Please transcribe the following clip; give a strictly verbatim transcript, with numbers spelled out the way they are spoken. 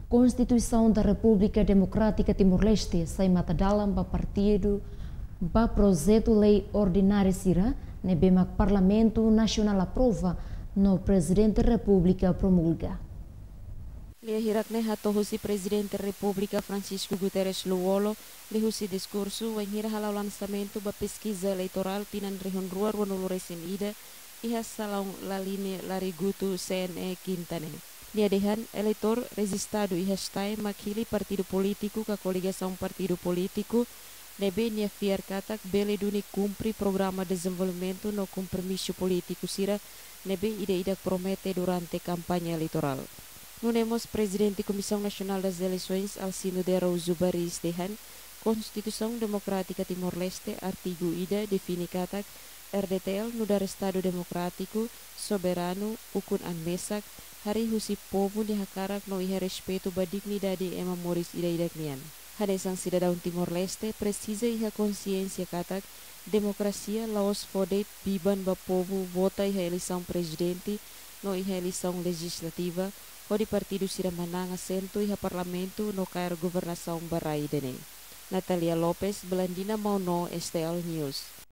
Constituição da República Democrática Timor-Leste sai Matadalan ba partido ba projeto lei ordinária sira nebema Parlamento Nacional aprova no Presidente da República promulga. Lia hirak ne hato husi Presidente da República Francisco Guterres Luolo li husi discurso wen hira halau lançamento ba pesquisa eleitoral pinan rihon ruar wanulu resin ida iha salong la linha larigutu C N E Quintane. Lia dehan eleitor resistado iha stai makili partido político ka coligação partido político nebe nia fiar katak bele duni cumpri programa desenvolvimento no compromisso político sira nebe ida-ida promete durante campanha eleitoral. Nunemos Presidente Comissão Nacional das Eleições Alcino de Araujo Baris dehan Constituição Democrática Timor-Leste artigo ida define katak R D T L no dar Estado Democrático soberano ukun an mesak hari husi povo di hakarak no iha respeito ba dignidade e memoris ida-ida nian. Hadesang cidadão Timor-Leste precisa iha consciência katak demokrasia laos fodet biban ba povo vota iha eleição presidente no iha eleição legislativa o di partido sira manang assento iha parlamento no kair governação barai dene. Natalia Lopez, Belandina Mauno, S T L News.